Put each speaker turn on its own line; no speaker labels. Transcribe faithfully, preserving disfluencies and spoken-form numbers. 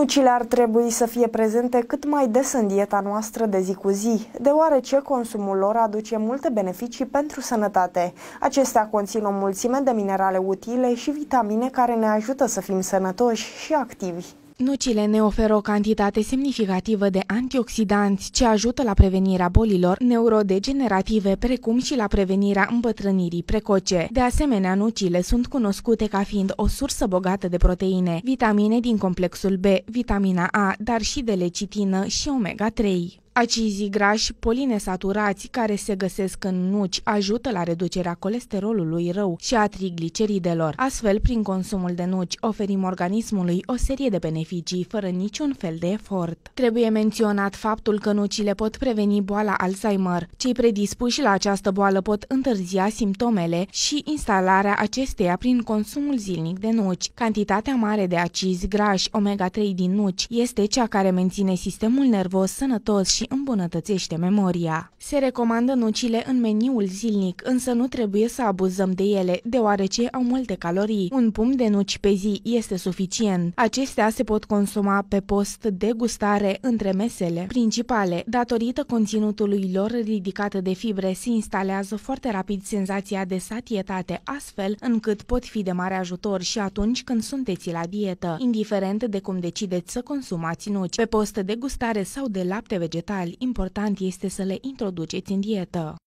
Nucile ar trebui să fie prezente cât mai des în dieta noastră de zi cu zi, deoarece consumul lor aduce multe beneficii pentru sănătate. Acestea conțin o mulțime de minerale utile și vitamine care ne ajută să fim sănătoși și activi.
Nucile ne oferă o cantitate semnificativă de antioxidanți ce ajută la prevenirea bolilor neurodegenerative, precum și la prevenirea îmbătrânirii precoce. De asemenea, nucile sunt cunoscute ca fiind o sursă bogată de proteine, vitamine din complexul B, vitamina A, dar și de lecitină și omega trei. Acizii grași polinesaturați care se găsesc în nuci ajută la reducerea colesterolului rău și a trigliceridelor. Astfel, prin consumul de nuci, oferim organismului o serie de beneficii fără niciun fel de efort. Trebuie menționat faptul că nucile pot preveni boala Alzheimer. Cei predispuși la această boală pot întârzia simptomele și instalarea acesteia prin consumul zilnic de nuci. Cantitatea mare de acizi grași omega trei din nuci este cea care menține sistemul nervos sănătos și îmbunătățește memoria. Se recomandă nucile în meniul zilnic, însă nu trebuie să abuzăm de ele, deoarece au multe calorii. Un pumn de nuci pe zi este suficient. Acestea se pot consuma pe post de gustare între mesele principale. Datorită conținutului lor ridicat de fibre, se instalează foarte rapid senzația de satietate, astfel încât pot fi de mare ajutor și atunci când sunteți la dietă, indiferent de cum decideți să consumați nuci, pe post de gustare sau de lapte vegetal. Important este să le introduceți în dietă.